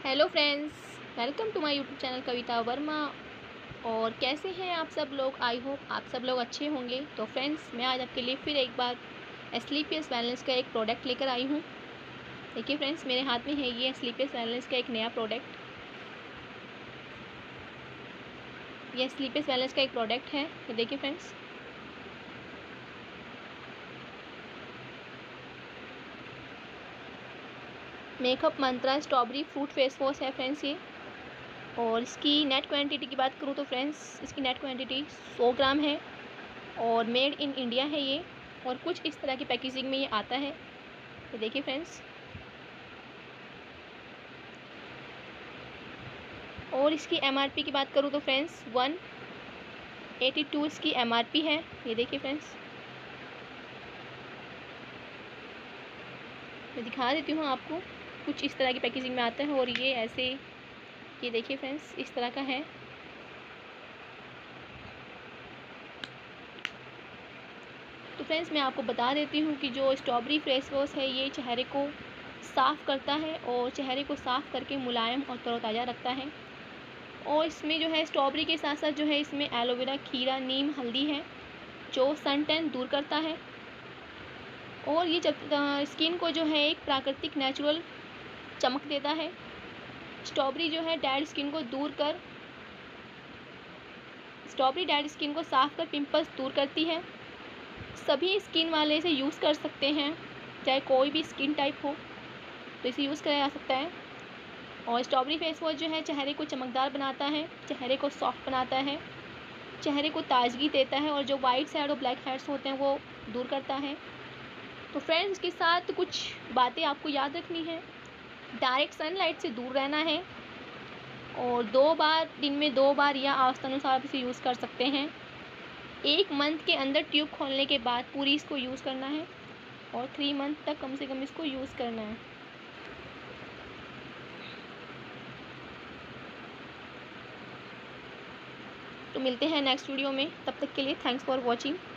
Hello friends, welcome to my YouTube channel Kavita Verma. और कैसे हैं आप सब लोग? आई होप आप सब लोग अच्छे होंगे। तो फ्रेंड्स, मैं आज आपके लिए फिर एक बार स्लीपियस वेलनेस का एक प्रोडक्ट लेकर आई हूँ। देखिए फ्रेंड्स, मेरे हाथ में है ये स्लीपियस वेलनेस का एक नया प्रोडक्ट। ये स्लीपियस वेलनेस का एक प्रोडक्ट है। ये देखिए friends, makeup Mantra strawberry fruit face wash है फ्रेंड्स ये। और इसकी नेट क्वांटिटी की बात करूँ तो फ्रेंड्स, इसकी नेट क्वांटिटी 100 ग्राम है और मेड इन इंडिया है ये। और कुछ इस तरह की पैकेजिंग में ये आता है। ये देखिए फ्रेंड्स, और इसकी एमआरपी की बात करूँ तो फ्रेंड्स 182 इसकी एमआरपी है। ये देखिए फ्रेंड्स, मैं दिखा देती हूँ आपको। कुछ इस तरह की पैकेजिंग में आता है और ये ऐसे, ये देखिए फ्रेंड्स, इस तरह का है। तो फ्रेंड्स, मैं आपको बता देती हूँ कि जो स्ट्रॉबेरी फेस वॉश है ये चेहरे को साफ़ करता है और चेहरे को साफ़ करके मुलायम और तरोताज़ा रखता है। और इसमें जो है स्ट्रॉबेरी के साथ साथ जो है इसमें एलोवेरा, खीरा, नीम, हल्दी है जो सन टैन दूर करता है। और ये जब स्किन को जो है एक प्राकृतिक नेचुरल चमक देता है। स्ट्रॉबेरी जो है स्ट्रॉबेरी डेड स्किन को साफ कर पिंपल्स दूर करती है। सभी स्किन वाले इसे यूज़ कर सकते हैं, चाहे कोई भी स्किन टाइप हो तो इसे यूज़ किया जा सकता है। और स्ट्रॉबेरी फेस वॉश जो है चेहरे को चमकदार बनाता है, चेहरे को सॉफ्ट बनाता है, चेहरे को ताजगी देता है और जो वाइट हेड और ब्लैक हेड्स होते हैं वो दूर करता है। तो फ्रेंड्स, इसके साथ कुछ बातें आपको याद रखनी है। डायरेक्ट सनलाइट से दूर रहना है और दिन में 2 बार या आवश्यकतानुसार आप इसे यूज़ कर सकते हैं। 1 मंथ के अंदर ट्यूब खोलने के बाद पूरी इसको यूज़ करना है और 3 मंथ तक कम से कम इसको यूज़ करना है। तो मिलते हैं नेक्स्ट वीडियो में, तब तक के लिए थैंक्स फॉर वॉचिंग।